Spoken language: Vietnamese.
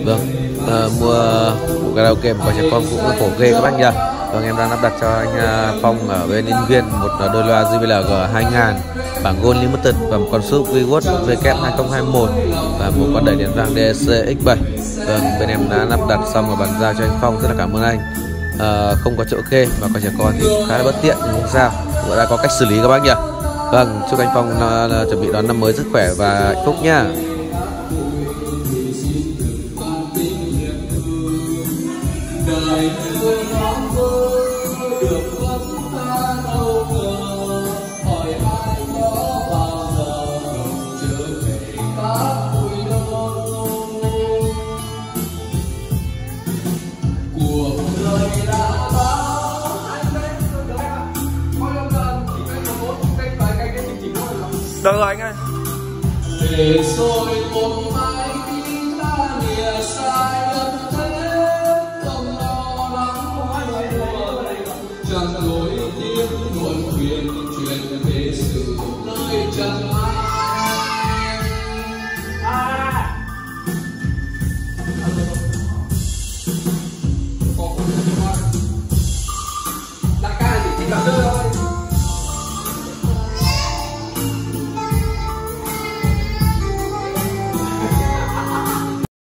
Vâng, mua bộ karaoke một con trẻ con cũng là phổ ghê các bác nhỉ. Vâng, em đang lắp đặt cho anh Phong ở bên Yên Viên một đôi loa JBL 2000 bản Gold Limited và một con sub Wiwot WK2021 và một con đẩy điện vang DSC X7. Vâng, bên em đã lắp đặt xong và bàn giao cho anh Phong, rất là cảm ơn anh. Không có chỗ kê mà con trẻ con thì khá là bất tiện nhưng không sao, cũng đã có cách xử lý các bác nhỉ. Vâng, chúc anh Phong chuẩn bị đón năm mới sức khỏe và hạnh phúc nhá. Đời thương ngóng mơ được khuất xa đâu ngờ, hỏi ai có bao giờ trở về cát bụi đâu. Cuộc đời đã báo anh đấy rồi đấy ạ. Thôi không cần chỉ cách một phút, cách vài cái chương trình thôi là được rồi anh ơi. để rồi một mai khi ta lìa sai đất thế, chẳng lối tiếc muộn phiền chuyện về sự nơi chân